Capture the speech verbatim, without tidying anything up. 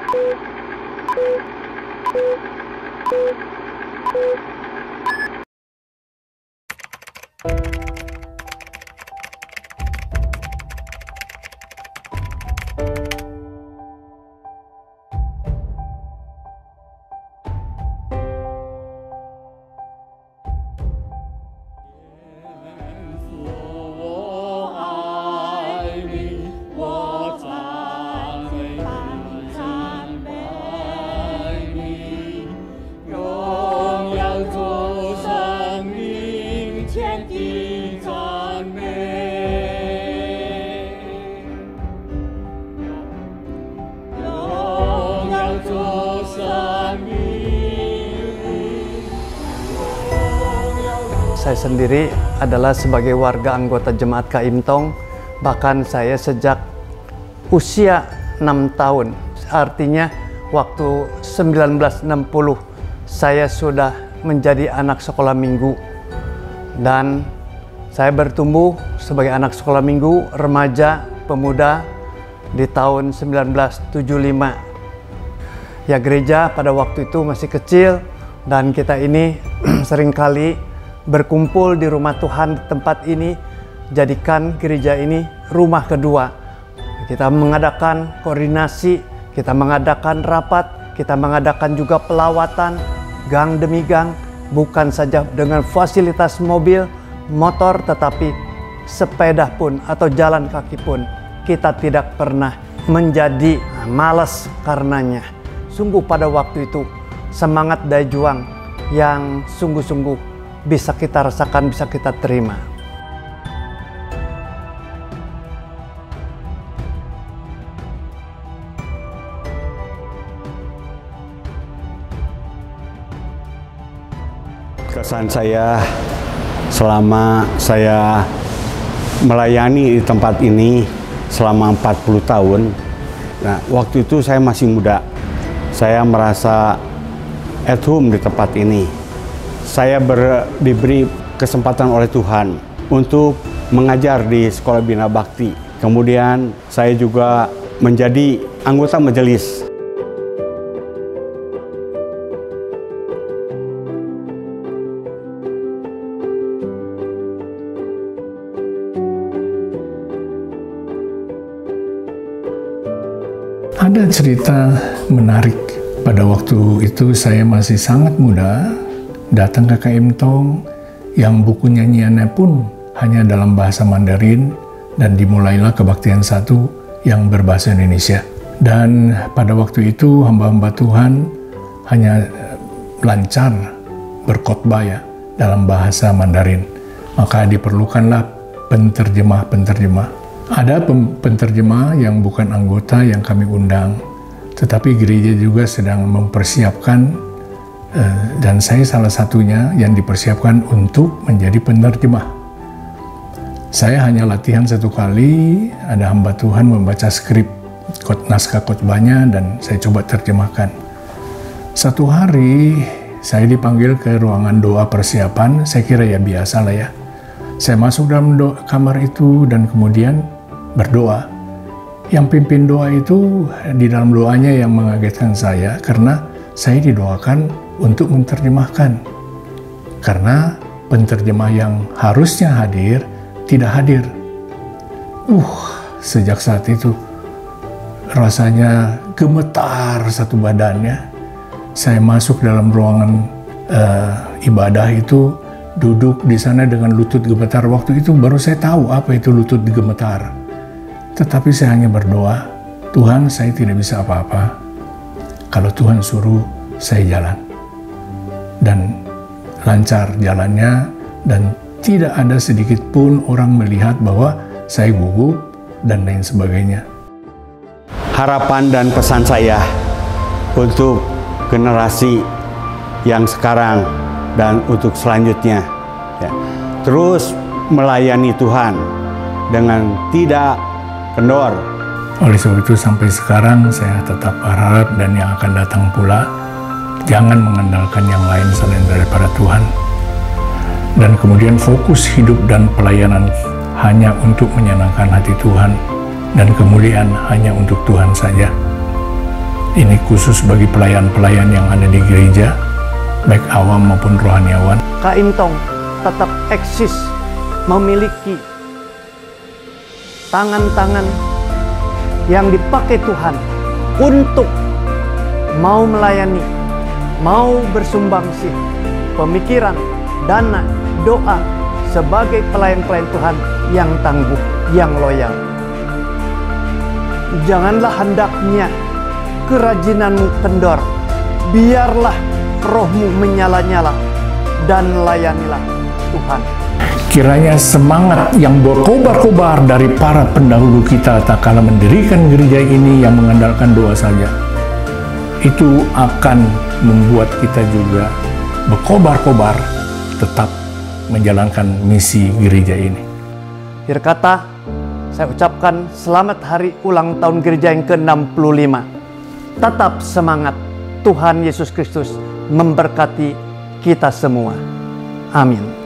Saya sendiri adalah sebagai warga anggota Jemaat K I M T O N, bahkan saya sejak usia enam tahun, artinya waktu seribu sembilan ratus enam puluh saya sudah menjadi anak sekolah minggu, dan saya bertumbuh sebagai anak sekolah minggu, remaja, pemuda di tahun seribu sembilan ratus tujuh puluh lima. Ya, gereja pada waktu itu masih kecil dan kita ini seringkali berkumpul di rumah Tuhan di tempat ini, jadikan gereja ini rumah kedua. Kita mengadakan koordinasi, kita mengadakan rapat, kita mengadakan juga pelawatan gang demi gang, bukan saja dengan fasilitas mobil, motor, tetapi sepeda pun atau jalan kaki pun kita tidak pernah menjadi malas karenanya. Sungguh pada waktu itu semangat daya juang yang sungguh-sungguh bisa kita rasakan, bisa kita terima. Kesan saya selama saya melayani di tempat ini selama empat puluh tahun. Nah, waktu itu saya masih muda. Saya merasa at home di tempat ini. Saya ber, diberi kesempatan oleh Tuhan untuk mengajar di Sekolah Bina Bakti. Kemudian saya juga menjadi anggota majelis. Ada cerita menarik. Pada waktu itu saya masih sangat muda, datang ke K I M T O N yang buku nyanyiannya pun hanya dalam bahasa Mandarin, dan dimulailah kebaktian satu yang berbahasa Indonesia. Dan pada waktu itu hamba-hamba Tuhan hanya lancar berkhotbah ya dalam bahasa Mandarin. Maka diperlukanlah penterjemah-penterjemah. Ada penterjemah yang bukan anggota yang kami undang, tetapi gereja juga sedang mempersiapkan, dan saya salah satunya yang dipersiapkan untuk menjadi penerjemah. Saya hanya latihan satu kali, ada hamba Tuhan membaca skrip naskah khotbahnya dan saya coba terjemahkan. Satu hari saya dipanggil ke ruangan doa persiapan, saya kira ya biasa lah ya. Saya masuk dalam doa, kamar itu dan kemudian berdoa. Yang pimpin doa itu di dalam doanya yang mengagetkan saya, karena saya didoakan untuk menerjemahkan, karena penterjemah yang harusnya hadir tidak hadir. Uh, sejak saat itu rasanya gemetar satu badannya. Saya masuk dalam ruangan uh, ibadah itu, duduk di sana dengan lutut gemetar. Waktu itu baru saya tahu apa itu lutut gemetar. Tetapi saya hanya berdoa, Tuhan, saya tidak bisa apa-apa. Kalau Tuhan suruh, saya jalan. Dan lancar jalannya, dan tidak ada sedikit pun orang melihat bahwa saya gugup dan lain sebagainya. Harapan dan pesan saya untuk generasi yang sekarang dan untuk selanjutnya, ya, terus melayani Tuhan dengan tidak kendor. Oleh sebab itu sampai sekarang saya tetap berharap, dan yang akan datang pula, jangan mengandalkan yang lain selain daripada Tuhan. Dan kemudian fokus hidup dan pelayanan hanya untuk menyenangkan hati Tuhan, dan kemuliaan hanya untuk Tuhan saja. Ini khusus bagi pelayan-pelayan yang ada di gereja, baik awam maupun rohaniawan. Kak Imtong tetap eksis memiliki tangan-tangan yang dipakai Tuhan untuk mau melayani, mau bersumbangsi, pemikiran, dana, doa sebagai pelayan-pelayan Tuhan yang tangguh, yang loyal. Janganlah hendaknya kerajinanmu kendor, biarlah rohmu menyala-nyala dan layanilah Tuhan. Kiranya semangat yang berkobar-kobar dari para pendahulu kita tak kala mendirikan gereja ini yang mengandalkan doa saja, itu akan membuat kita juga berkobar-kobar tetap menjalankan misi gereja ini. Akhir kata, saya ucapkan selamat hari ulang tahun gereja yang ke enam puluh lima. Tetap semangat, Tuhan Yesus Kristus memberkati kita semua. Amin.